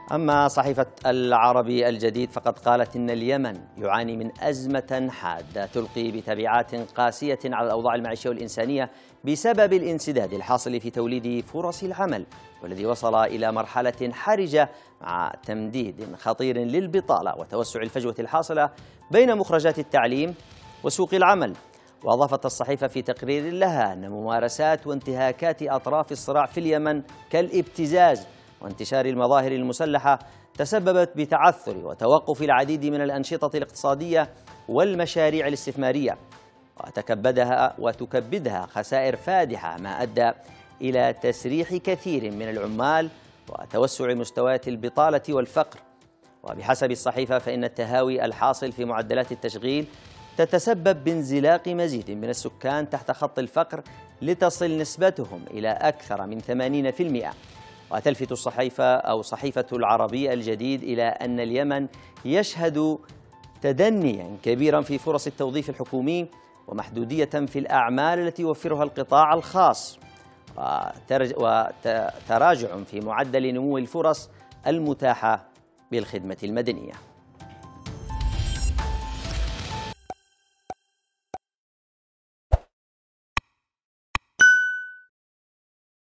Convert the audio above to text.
أما صحيفة العربي الجديد فقد قالت إن اليمن يعاني من أزمة حادة تلقي بتبعات قاسية على الأوضاع المعيشية والإنسانية بسبب الانسداد الحاصل في توليد فرص العمل، والذي وصل إلى مرحلة حرجة مع تمديد خطير للبطالة وتوسع الفجوة الحاصلة بين مخرجات التعليم وسوق العمل. وأضافت الصحيفة في تقرير لها أن ممارسات وانتهاكات أطراف الصراع في اليمن كالابتزاز وانتشار المظاهر المسلحة تسببت بتعثر وتوقف العديد من الأنشطة الاقتصادية والمشاريع الاستثمارية، وتكبدها خسائر فادحة، ما أدى إلى تسريح كثير من العمال وتوسع مستويات البطالة والفقر. وبحسب الصحيفة فإن التهاوي الحاصل في معدلات التشغيل تتسبب بانزلاق مزيد من السكان تحت خط الفقر لتصل نسبتهم إلى أكثر من 80%. وتلفت صحيفة العربي الجديد إلى أن اليمن يشهد تدنيا كبيرا في فرص التوظيف الحكومي ومحدودية في الأعمال التي يوفرها القطاع الخاص، وتراجع في معدل نمو الفرص المتاحة بالخدمة المدنية.